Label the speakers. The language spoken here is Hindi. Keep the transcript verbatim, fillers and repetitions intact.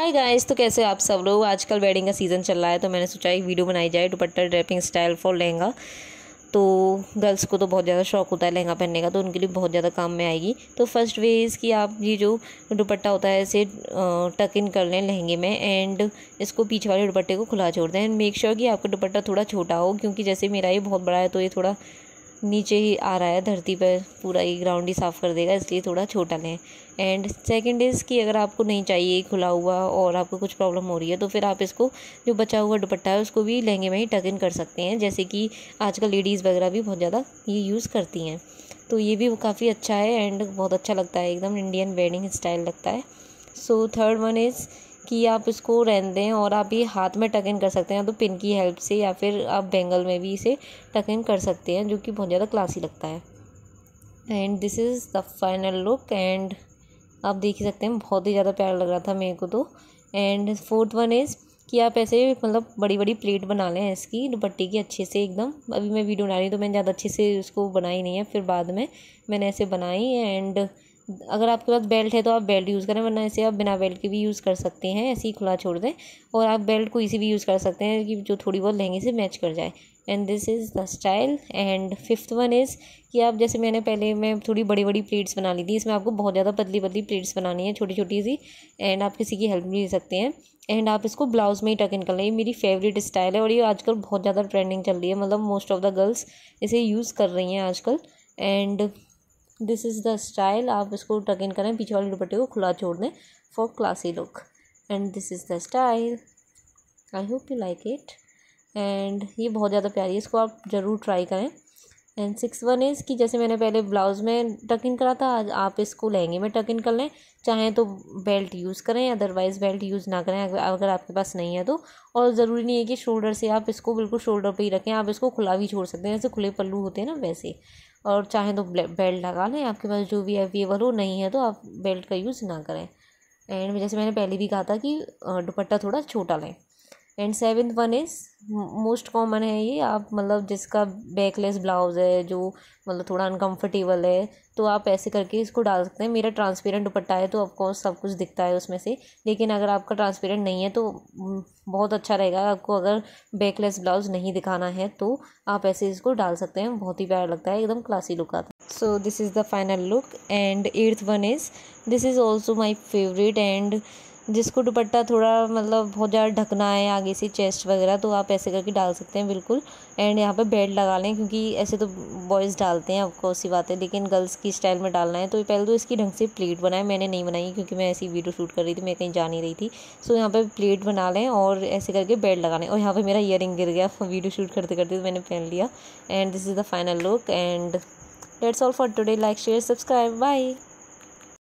Speaker 1: हाय गाइस, तो कैसे हो आप सब लोग। आजकल वेडिंग का सीज़न चल रहा है तो मैंने सोचा एक वीडियो बनाई जाए dupatta draping style for lehenga. तो गर्ल्स को तो बहुत ज़्यादा शौक होता है लहंगा पहनने का, तो उनके लिए बहुत ज़्यादा काम में आएगी। तो फर्स्ट वे इज़ कि आप ये जो दुपट्टा होता है इसे टक इन कर लें लहंगे में एंड इसको पीछे वाले दुपट्टे को खुला छोड़ दें एंड मेक श्योर कि आपका दुपट्टा थोड़ा छोटा हो, क्योंकि जैसे मेरा ये बहुत बड़ा है तो ये थोड़ा नीचे ही आ रहा है, धरती पर पूरा ही ग्राउंड ही साफ़ कर देगा, इसलिए थोड़ा छोटा लें। एंड सेकंड इज़ कि अगर आपको नहीं चाहिए खुला हुआ और आपको कुछ प्रॉब्लम हो रही है तो फिर आप इसको जो बचा हुआ दुपट्टा है उसको भी लहंगे में ही टक इन कर सकते हैं, जैसे कि आजकल लेडीज़ वगैरह भी बहुत ज़्यादा ये यूज़ करती हैं। तो ये भी काफ़ी अच्छा है एंड बहुत अच्छा लगता है, एकदम इंडियन वेडिंग स्टाइल लगता है। सो थर्ड वन इज़ कि आप इसको रहने दें और आप ये हाथ में टक इन कर सकते हैं, तो पिन की हेल्प से, या फिर आप बेंगल में भी इसे टक इन कर सकते हैं, जो कि बहुत ज़्यादा क्लासी लगता है। And this is the final look and आप देख ही सकते हैं बहुत ही ज़्यादा प्यारा लग रहा था मेरे को तो। एंड फोर्थ वन इज़ कि आप ऐसे मतलब बड़ी बड़ी प्लेट बना लें इसकी दुपट्टे की अच्छे से एकदम। अभी मैं वीडियो बना रही हूँ तो मैंने ज़्यादा अच्छे से उसको बनाई नहीं है, फिर बाद में मैंने ऐसे बनाई। एंड अगर आपके पास बेल्ट है तो आप बेल्ट यूज़ करें, वरना ऐसे आप बिना बेल्ट के भी यूज़ कर सकते हैं, ऐसे ही खुला छोड़ दें। और आप बेल्ट कोई सी भी यूज़ कर सकते हैं कि जो थोड़ी बहुत लहंगे से मैच कर जाए। And this is the style. And fifth one is कि आप जैसे मैंने पहले मैं थोड़ी बड़ी बड़ी प्लेट्स बना ली थी, इसमें आपको बहुत ज़्यादा पतली पतली प्लेट्स बनानी है, छोटी छोटी सी। एंड आप किसी की हेल्प भी ले सकते हैं एंड आप इसको ब्लाउज़ में ही टक इन कर लें। ये मेरी फेवरेट स्टाइल है और ये आजकल बहुत ज़्यादा ट्रेंडिंग चल रही है, मतलब मोस्ट ऑफ द गर्ल्स इसे यूज़ कर रही हैं आजकल। And this is the style. आप इसको टक इन करें, पीछे वाले दुपट्टे को खुला छोड़ दें for classy look. And this is the style. I hope you like it. And ये बहुत ज़्यादा प्यारी है, इसको आप ज़रूर ट्राई करें। एंड सिक्स वन इज़ कि जैसे मैंने पहले ब्लाउज़ में टक इन करा था, आज आप इसको लहंगे में टक इन कर लें। चाहें तो बेल्ट यूज़ करें, अदरवाइज़ बेल्ट यूज़ ना करें अगर आपके पास नहीं है तो। और ज़रूरी नहीं है कि शोल्डर से आप इसको बिल्कुल शोल्डर पे ही रखें, आप इसको खुला भी छोड़ सकते हैं, जैसे खुले पल्लू होते हैं ना वैसे। और चाहें तो बेल्ट लगा लें, आपके पास जो भी अवेलेबल हो, नहीं है तो आप बेल्ट का यूज़ ना करें। एंड जैसे मैंने पहले भी कहा था कि दुपट्टा थोड़ा छोटा लें। And seventh one is most common है ये, आप मतलब जिसका बैकलेस ब्लाउज़ है, जो मतलब थोड़ा अनकंफर्टेबल है, तो आप ऐसे करके इसको डाल सकते हैं। मेरा ट्रांसपेरेंट दुपट्टा है तो ऑफकोर्स सब कुछ दिखता है उसमें से, लेकिन अगर आपका ट्रांसपेरेंट नहीं है तो बहुत अच्छा रहेगा। आपको अगर बैकलेस ब्लाउज़ नहीं दिखाना है तो आप ऐसे इसको डाल सकते हैं, बहुत ही प्यारा लगता है, एकदम क्लासी लुक आता है। So this is the final look. And eighth one is this is also my favourite. And जिसको दुपट्टा थोड़ा मतलब बहुत ज़्यादा ढकना है आगे से चेस्ट वगैरह, तो आप ऐसे करके डाल सकते हैं बिल्कुल। एंड यहाँ पे बेल्ट लगा लें, क्योंकि ऐसे तो बॉयज़ डालते हैं आपको सी बात है, लेकिन गर्ल्स की स्टाइल में डालना है तो पहले तो इसकी ढंग से प्लेट बनाए। मैंने नहीं बनाई क्योंकि मैं ऐसी वीडियो शूट कर रही थी, मैं कहीं जा नहीं रही थी। सो यहाँ पर प्लेट बना लें और ऐसे करके बेल्ट लगा लें। और यहाँ पर मेरा ईयरिंग गिर गया वीडियो शूट करते करते, तो मैंने पहन लिया। And this is the final look and that's all for today. Like share subscribe, bye.